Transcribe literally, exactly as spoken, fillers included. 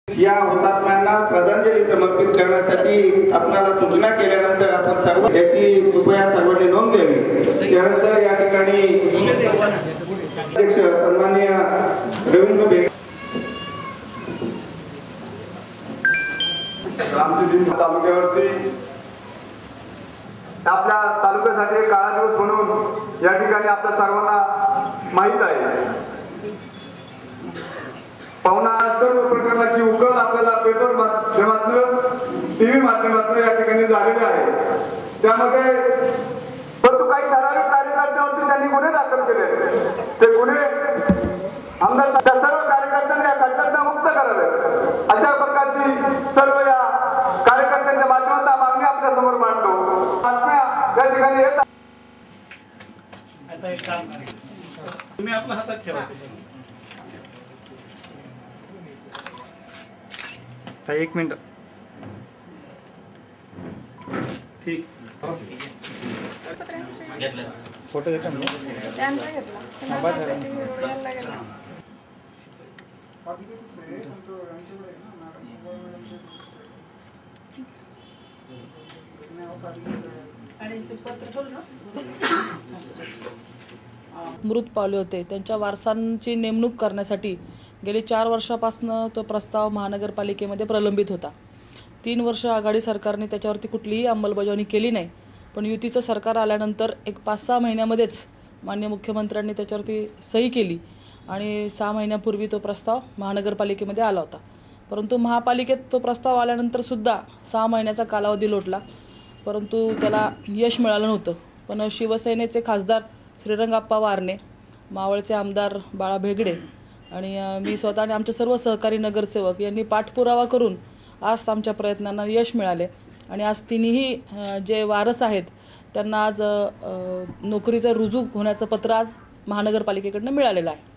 या हुतात्म्यांना श्रद्धांजली समर्पित करण्यासाठी आपणाला सूचना केल्यानंतर आपण सर्व याची कृपया सर्वांनी नोंद घ्यावी। त्यानंतर या ठिकाणी अध्यक्ष सन्माननीय रवींद्र बेग रामजी तालुक्यावरती आपल्या तालुक्यासाठी काळा दिवस म्हणून या ठिकाणी आपल्या सर्वांना माहित आहे। पाहुणा सर्व प्रकरणाची उकल आपल्याला पेपर माध्यमातून टीव्ही माध्यमातून या ठिकाणी झालेली आहे। त्यामध्ये परंतु काही ठराविक कार्यकर्त्यांवरती त्यांनी गुन्हे दाखल केले। ते गुन्हे आमदार सर्व कार्यकर्त्यांना या खटल्यातून मुक्त करावे अशा प्रकारची सर्व या कार्यकर्त्यांच्या माध्यमातून मागणी आपल्या समोर मांडतो। बातम्या या ठिकाणी येतात। आता एक काम तुम्ही आपल्या हातात ठेवा। एक मिनिट ठीक फोटो घेतो मी त्यांचा घेतला मृत पावले होते त्यांच्या वारसांची नेमणूक करण्यासाठी गेली चार वर्षापासून तो प्रस्ताव महानगरपालिकेमध्ये प्रलंबित होता। तीन वर्ष आघाडी सरकारने त्याच्यावरती कुठलीही अंमलबजावणी केली नाही, पण युतीचं सरकार आल्यानंतर एक पाच सहा महिन्यामध्येच माननीय मुख्यमंत्र्यांनी त्याच्यावरती सही केली आणि सहा महिन्यापूर्वी तो प्रस्ताव महानगरपालिकेमध्ये आला होता। परंतु महापालिकेत तो प्रस्ताव आल्यानंतरसुद्धा सहा महिन्याचा कालावधी लोटला, परंतु त्याला यश मिळालं नव्हतं। पण शिवसेनेचे खासदार श्रीरंगाप्पा वारणे, मावळचे आमदार बाळा भेगडे आणि मी स्वतः आणि आमचे सर्व सहकारी नगरसेवक यांनी पाठपुरावा करून आज आमच्या प्रयत्नांना यश मिळाले आणि आज तिन्ही जे वारस आहेत त्यांना आज नोकरीचं रुजू होण्याचं पत्र आज महानगरपालिकेकडून मिळालेलं आहे।